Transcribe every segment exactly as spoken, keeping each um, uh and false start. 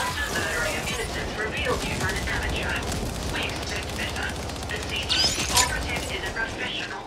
Monster's murdering of innocents reveals you run an amateur. We expect better. The C G C operative is a professional.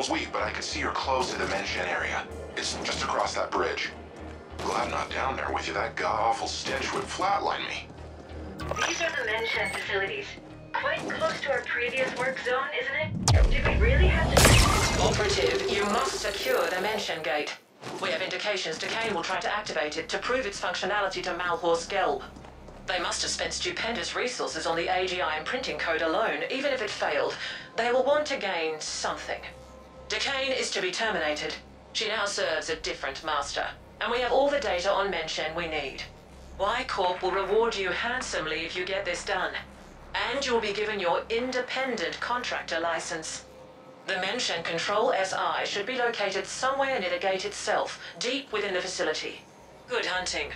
signal's weak, but I can see you're close to the Menshen area. It's just across that bridge. Glad I'm not down there with you. That god-awful stench would flatline me. These are the Menshen facilities. Quite close to our previous work zone, isn't it? Do we really have to... Operative, you must secure the Menshen gate. We have indications Decane will try to activate it to prove its functionality to Malhor's Gelb. They must have spent stupendous resources on the A G I imprinting code alone. Even if it failed, they will want to gain something. Decane is to be terminated. She now serves a different master, and we have all the data on Menshen we need. Y-Corp will reward you handsomely if you get this done. And you'll be given your independent contractor license. The Menshen Control S I should be located somewhere near the gate itself, deep within the facility. Good hunting.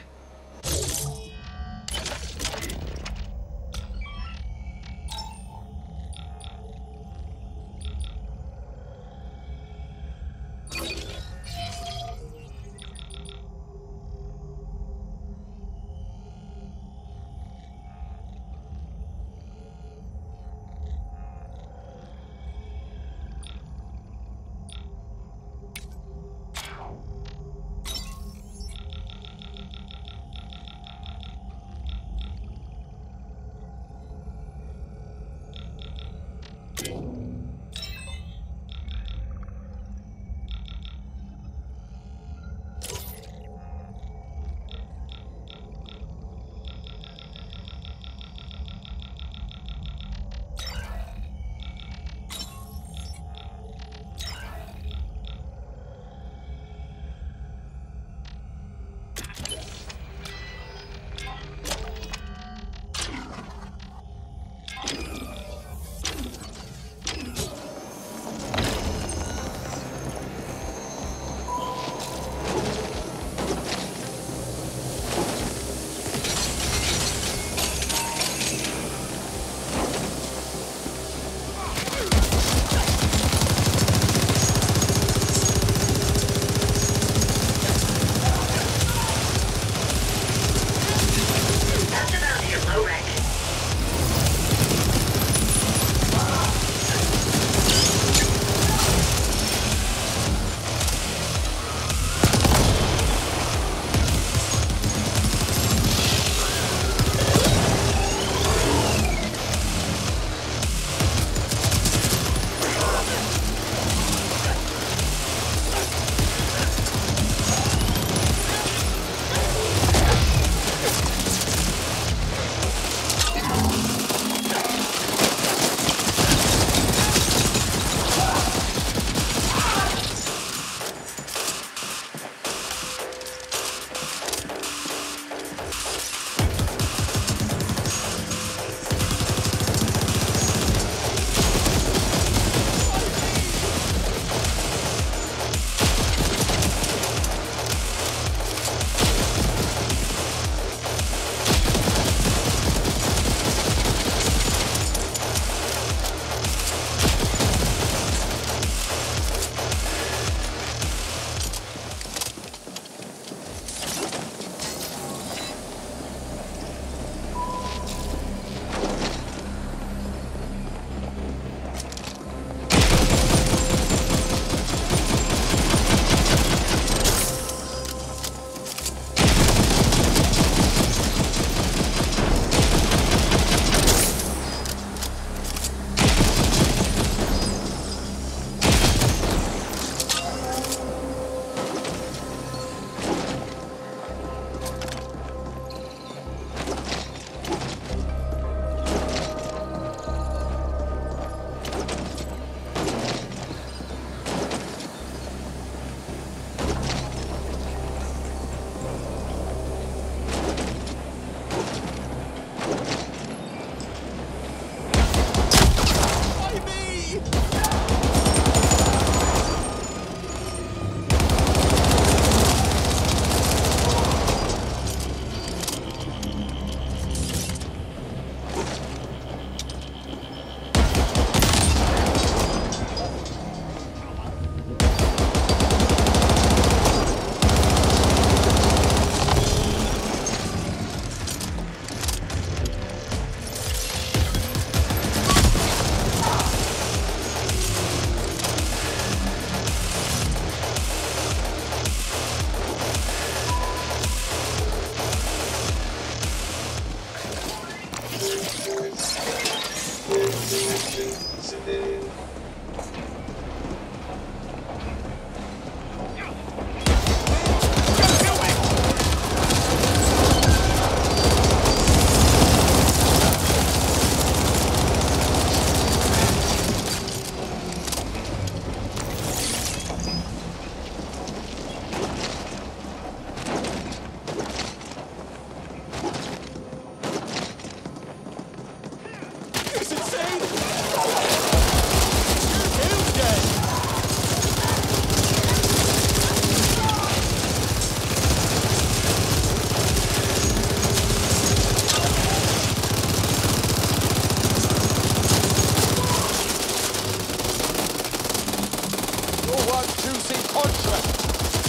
contract.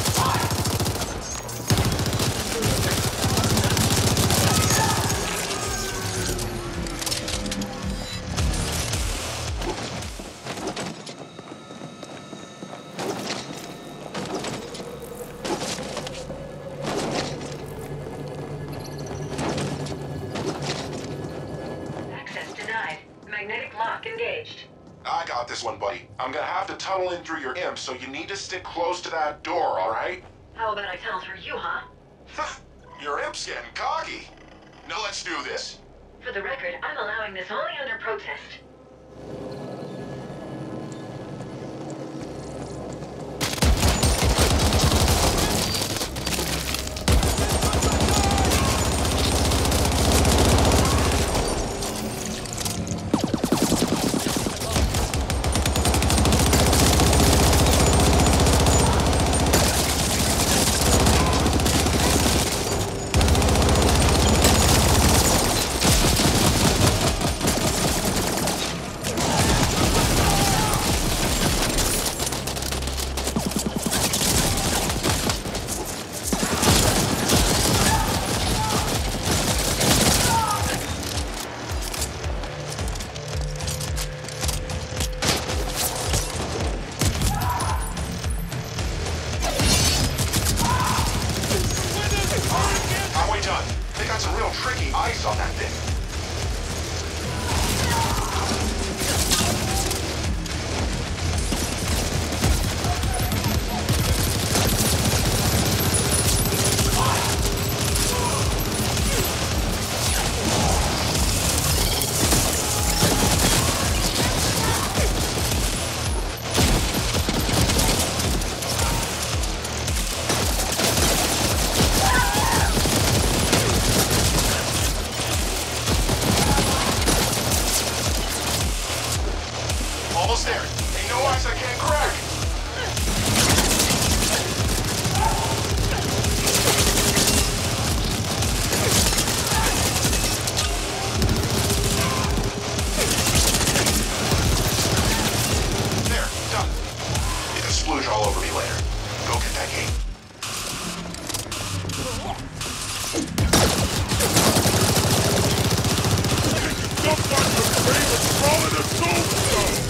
Access denied. Magnetic lock engaged. I got this one, buddy. I'm gonna have to tunnel in through your imp, so you need to stick close to that door, alright? How about I tunnel through you, huh? Your imp's getting cocky. Now let's do this. For the record, I'm allowing this only under protest. Tricky ice on that thing. Almost there. Ain't no ice I can't crack. There, done. You can splooge all over me later. Go get that gate. Jump on the grave and throw in a tombstone!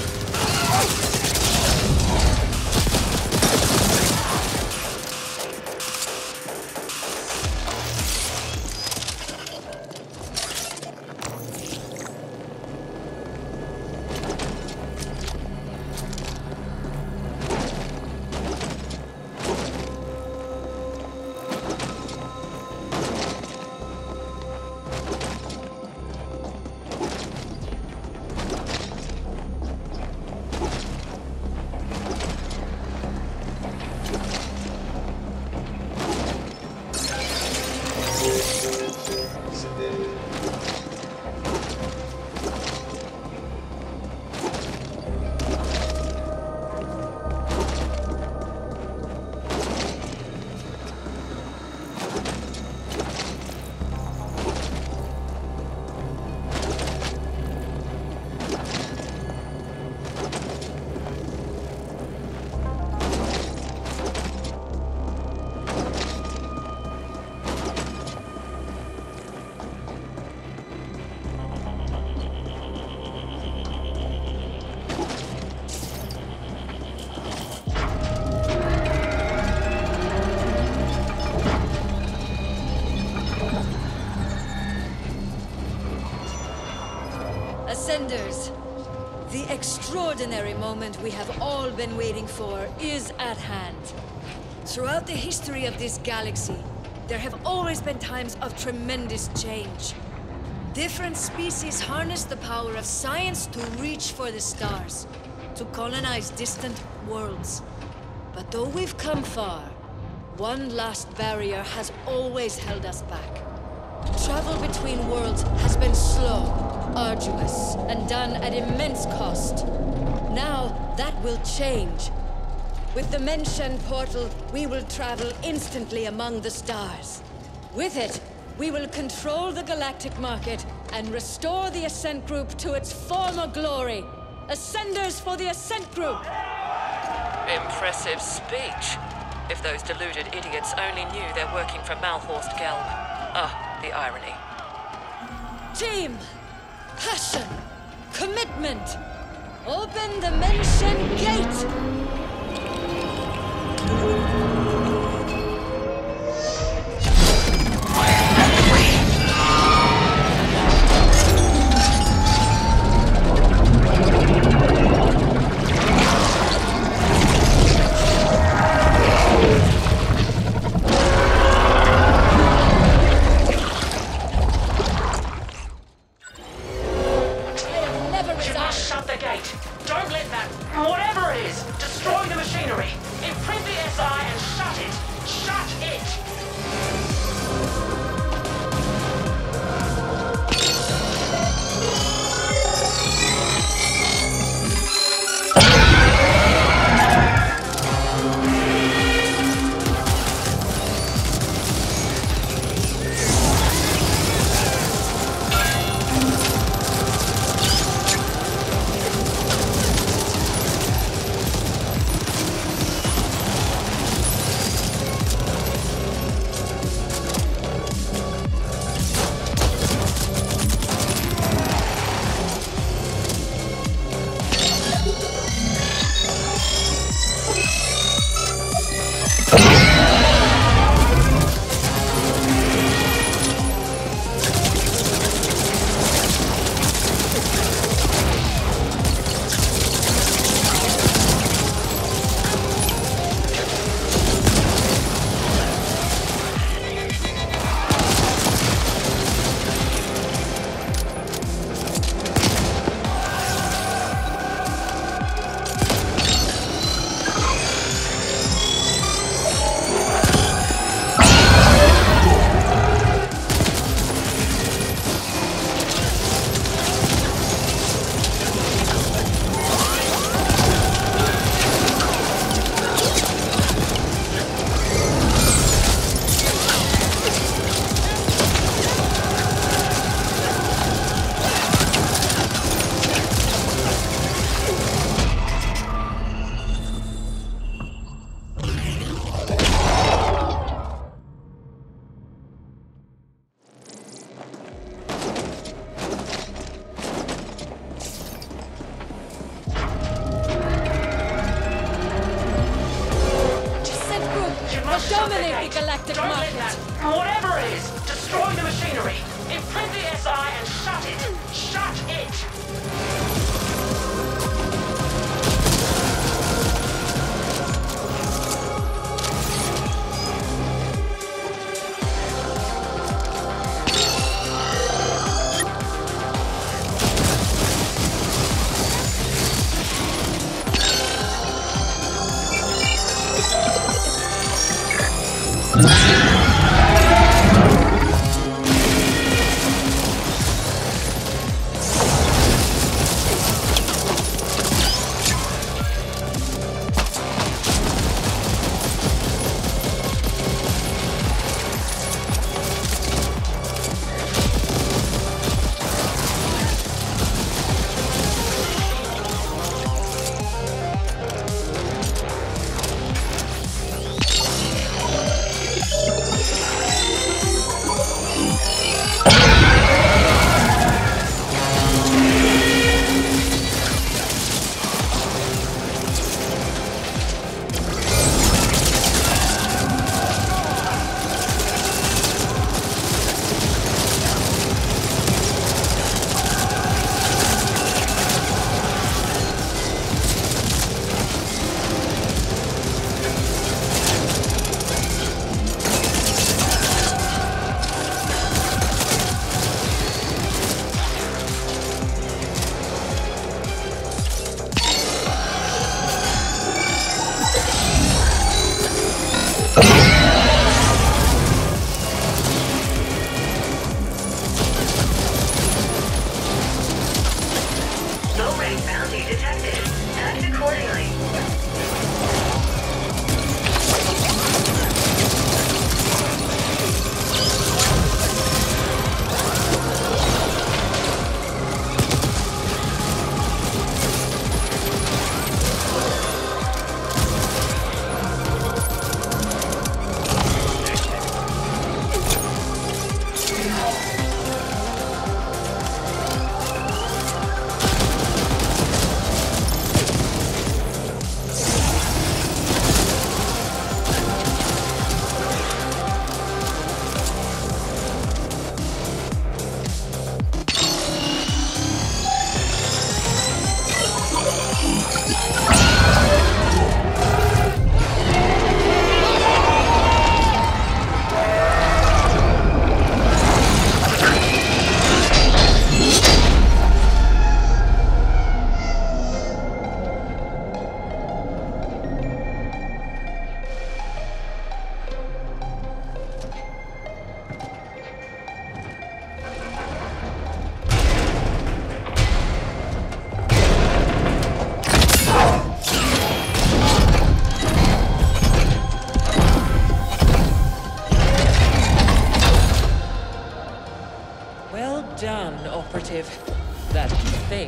Ascenders, the extraordinary moment we have all been waiting for is at hand. Throughout the history of this galaxy, there have always been times of tremendous change. Different species harness the power of science to reach for the stars, to colonize distant worlds. But though we've come far, one last barrier has always held us back. Travel between worlds has been slow, arduous, and done at immense cost. Now, that will change. With the Menshen portal, we will travel instantly among the stars. With it, we will control the galactic market and restore the Ascent Group to its former glory. Ascenders for the Ascent Group! Impressive speech. If those deluded idiots only knew they're working for Malhorst Gelb. Ah, the irony. Team! Passion! Commitment! Open the Menschen Gate! Dominate the galactic Don't market! let that, whatever it is, destroy the machinery! Imprint the S I and shut it! Shut it!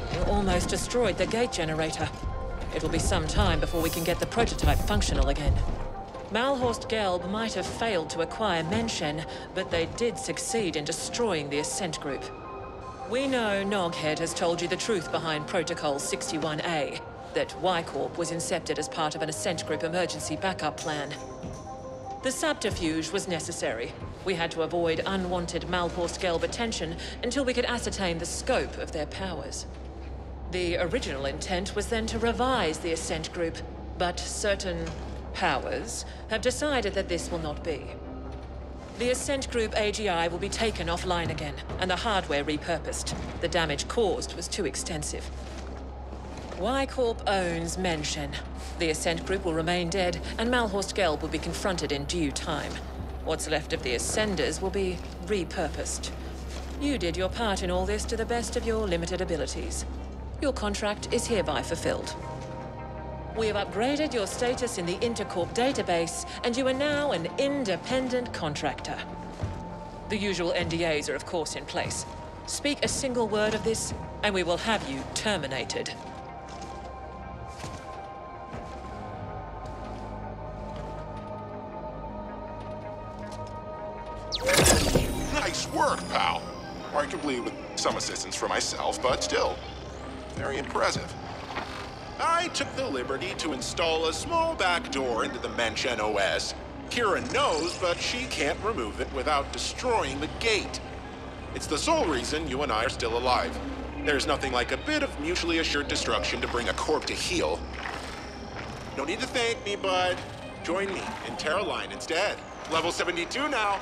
thing almost destroyed the gate generator. It'll be some time before we can get the prototype functional again. Malhorst Gelb might have failed to acquire Menshen, but they did succeed in destroying the Ascent Group. We know Noghead has told you the truth behind Protocol sixty-one A, that Y-Corp was incepted as part of an Ascent Group emergency backup plan. The subterfuge was necessary. We had to avoid unwanted Malhorst Gelb attention until we could ascertain the scope of their powers. The original intent was then to revise the Ascent Group, but certain powers have decided that this will not be. The Ascent Group A G I will be taken offline again, and the hardware repurposed. The damage caused was too extensive. Y-Corp owns Menshen. The Ascent Group will remain dead, and Malhorst Gelb will be confronted in due time. What's left of the Ascenders will be repurposed. You did your part in all this to the best of your limited abilities. Your contract is hereby fulfilled. We have upgraded your status in the Intercorp database, and you are now an independent contractor. The usual N D As are of course in place. Speak a single word of this, and we will have you terminated. Nice work, pal. Arguably with some assistance from myself, but still, very impressive. I took the liberty to install a small backdoor into the Menshen O S. Kira knows, but she can't remove it without destroying the gate. It's the sole reason you and I are still alive. There's nothing like a bit of mutually assured destruction to bring a corp to heel. No need to thank me, bud. Join me in Terra Line instead. Level seventy-two now.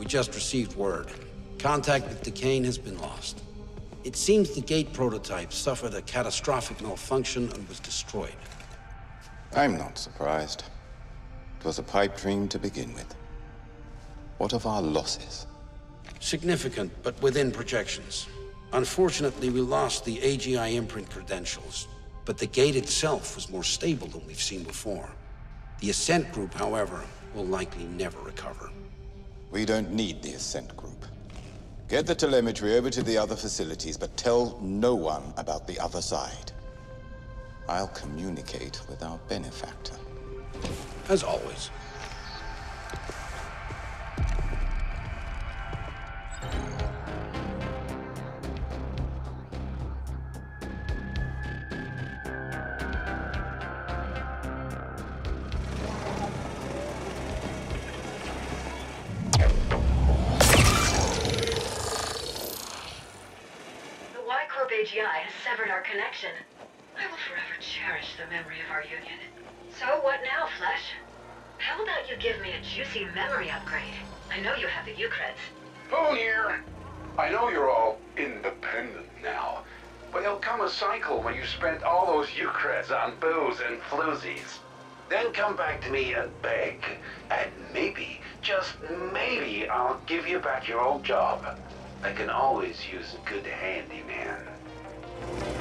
just received word. Contact with Decane has been lost. It seems the gate prototype suffered a catastrophic malfunction and was destroyed. I'm not surprised. It was a pipe dream to begin with. What of our losses? Significant, but within projections. Unfortunately, we lost the A G I imprint credentials, but the gate itself was more stable than we've seen before. The Ascent Group, however, will likely never recover. We don't need the Ascent Group. Get the telemetry over to the other facilities, but tell no one about the other side. I'll communicate with our benefactor. As always. A G I has severed our connection. I will forever cherish the memory of our union. So what now, Flesh? How about you give me a juicy memory upgrade? I know you have the U-Creds. Boone here. I know you're all independent now, but there'll come a cycle when you spent all those U-Creds on booze and floozies. Then come back to me and beg, and maybe, just maybe, I'll give you back your old job. I can always use a good handyman.